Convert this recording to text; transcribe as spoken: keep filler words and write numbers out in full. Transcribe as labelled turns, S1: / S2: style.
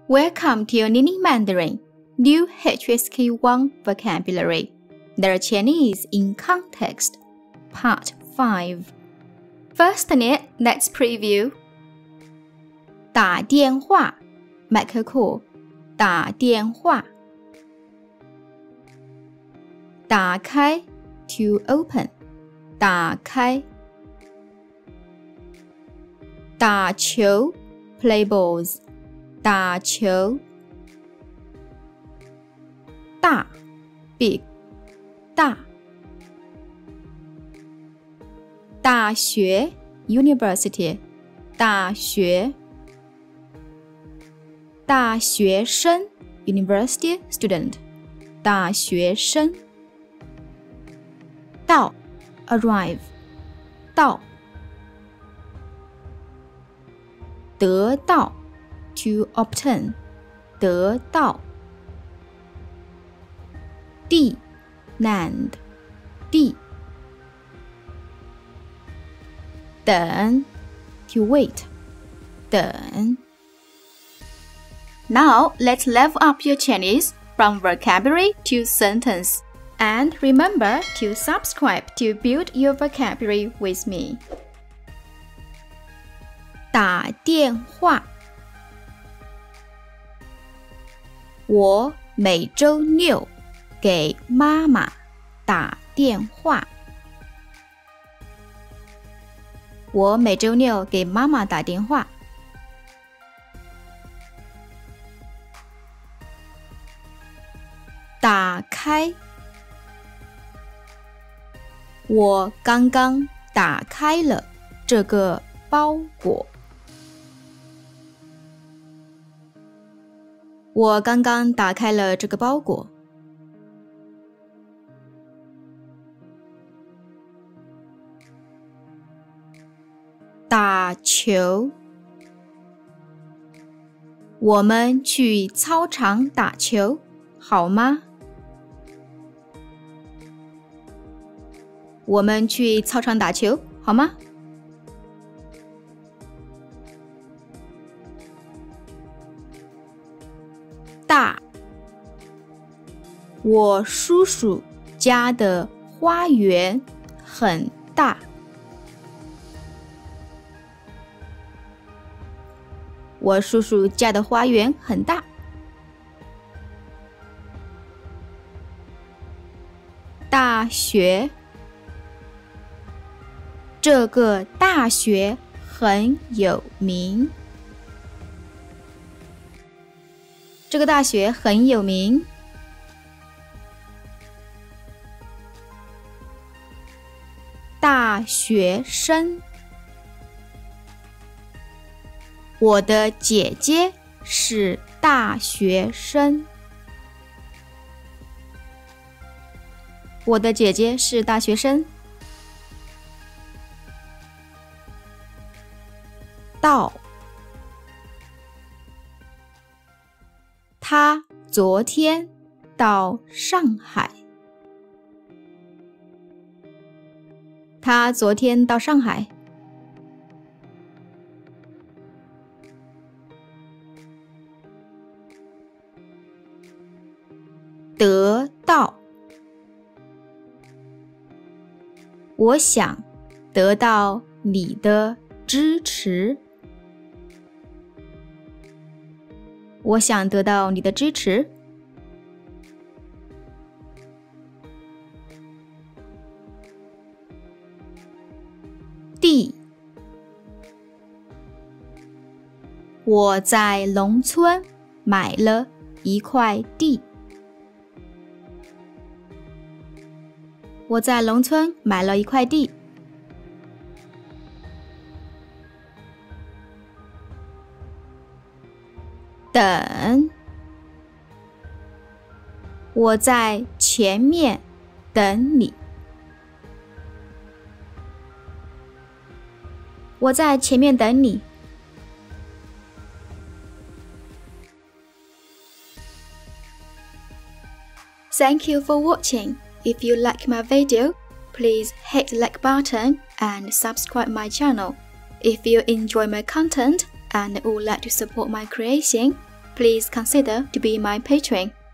S1: Welcome to your LingLing Mandarin, new H S K one vocabulary, their Chinese in context, part five. Firstly, let's preview. 打电话 make a call, 打电话。打开 to open, 打开。打球 play balls, 打球。大 big, 大。大学 university, 大学。大学生 university student, 大学生。到 arrive, 到。得到 to obtain, 得到。地 land, 地。等 to wait, 等。Now let's level up your Chinese from vocabulary to sentence. And remember to subscribe to build your vocabulary with me. 打电话。我每周六给妈妈打电话。我每周六给妈妈打电话。打开。我刚刚打开了这个包裹。我刚刚打开了这个包裹。打球。我们去操场打球，好吗？我们去操场打球，好吗？大。我叔叔家的花园很大。我叔叔家的花园很大。大学。这个大学很有名。这个大学很有名。大学生。我的姐姐是大学生。我的姐姐是大学生。到。他昨天到上海。他昨天到上海。得到。我想得到你的支持。我想得到你的支持。地。我在农村买了一块地。我在农村买了一块地。等。我在前面等你。我在前面等你。Thank you for watching. If you like my video, please hit the like button and subscribe my channel. If you enjoy my content and would like to support my creation, please consider to be my patron.